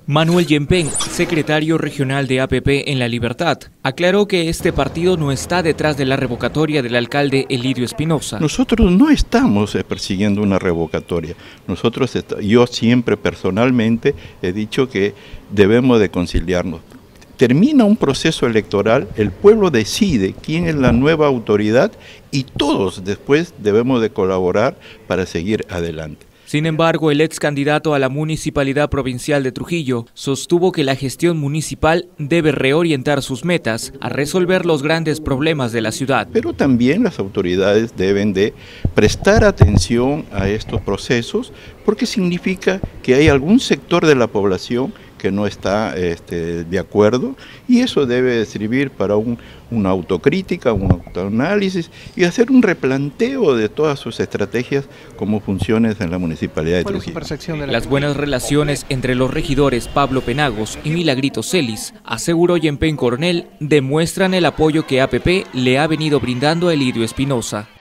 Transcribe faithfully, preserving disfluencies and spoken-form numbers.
Manuel Yempén, secretario regional de A P P en La Libertad, aclaró que este partido no está detrás de la revocatoria del alcalde Elidio Espinosa. Nosotros no estamos persiguiendo una revocatoria. Nosotros, yo siempre personalmente he dicho que debemos de conciliarnos. Termina un proceso electoral, el pueblo decide quién es la nueva autoridad y todos después debemos de colaborar para seguir adelante. Sin embargo, el ex candidato a la Municipalidad Provincial de Trujillo sostuvo que la gestión municipal debe reorientar sus metas a resolver los grandes problemas de la ciudad. Pero también las autoridades deben de prestar atención a estos procesos porque significa que hay algún sector de la población que no está este, de acuerdo, y eso debe servir para un, una autocrítica, un autoanálisis y hacer un replanteo de todas sus estrategias como funciones en la Municipalidad de Trujillo. De la... Las buenas relaciones entre los regidores Pablo Penagos y Milagrito Celis, aseguró Yempén Coronel, demuestran el apoyo que A P P le ha venido brindando a Elidio Espinosa.